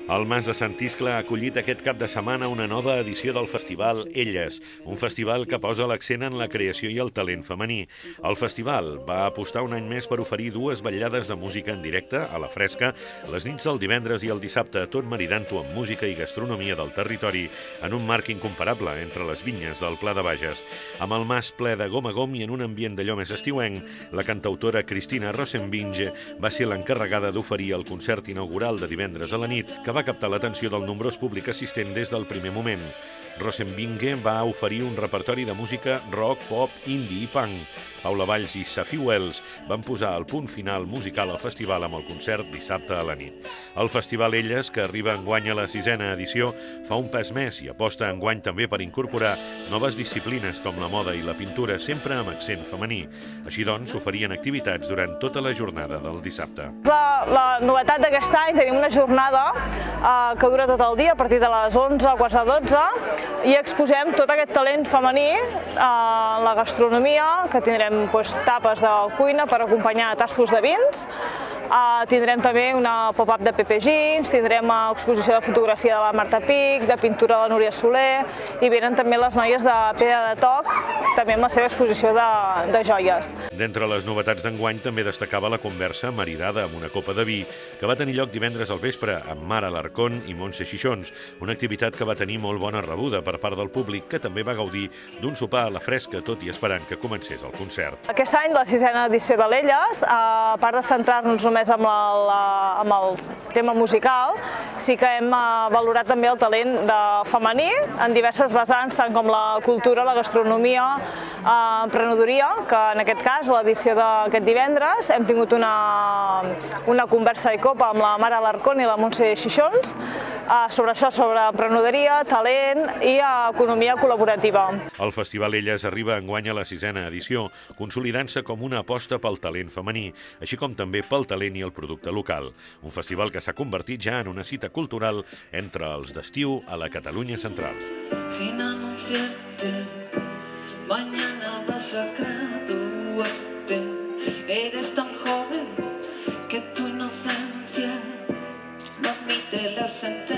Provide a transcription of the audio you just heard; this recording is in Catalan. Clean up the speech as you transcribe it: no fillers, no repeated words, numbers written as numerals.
El Mas de Sant Iscle ha acollit aquest cap de setmana una nova edició del festival Elles, un festival que posa l'accent en la creació i el talent femení. El festival va apostar un any més per oferir dues vetllades de música en directe, a la fresca, les nits del divendres i el dissabte, tot maridant-ho amb música i gastronomia del territori, en un marc incomparable entre les vinyes del Pla de Bages. Amb el Mas ple de gom a gom i en un ambient d'allò més estiuenc, la cantautora Cristina Rosenvinge va ser l'encarregada d'oferir el concert inaugural de divendres a la nit, que va captar l'atenció del nombrós públic assistent des del primer moment. Rosenvinge va oferir un repertori de música rock, pop, indie i punk. Paula Valls i Safi Wells van posar el punt final musical al festival amb el concert dissabte a la nit. El festival Elles, que arriba enguany a la 6a edició, fa un pas més i aposta enguany també per incorporar noves disciplines com la moda i la pintura, sempre amb accent femení. Així doncs, s'oferien activitats durant tota la jornada del dissabte. La novetat d'aquest any, tenim una jornada que dura tot el dia, a partir de les 11, quarts de 12, i exposem tot aquest talent femení a la gastronomia, que tindrem tapes de cuina per acompanyar tastos de vins. Tindrem també una pop-up de Pepe Jeans, tindrem exposició de fotografia de la Marta Pic, de pintura de la Núria Soler, i venen també les noies de Pedra de Toc, també amb la seva exposició de joies. D'entre les novetats d'enguany també destacava la conversa maridada amb una copa de vi, que va tenir lloc divendres al vespre amb Mara Alarcón i Montse Xixons, una activitat que va tenir molt bona rebuda per part del públic, que també va gaudir d'un sopar a la fresca, tot i esperant que comencés el concert. Aquest any, la 6a edició de l'Elles, a part de centrar-nos només amb el tema musical, sí que hem valorat també el talent femení en diverses vessants, tant com la cultura, la gastronomia, emprenedoria, que en aquest cas, a l'edició d'aquest divendres, hem tingut una conversa i copa amb la Mara Alarcón i la Montse Xixons sobre això, sobre emprenedoria, talent i economia col·laborativa. El Festival Elles arriba enguany a la 6a edició, consolidant-se com una aposta pel talent femení, així com també pel talent i el producte local. Un festival que s'ha convertit ja en una cita cultural entre els d'estiu a la Catalunya central. Sin anunciarte, mañana vas a graduarte. Eres tan joven que tu inocencia no admite la sentencia.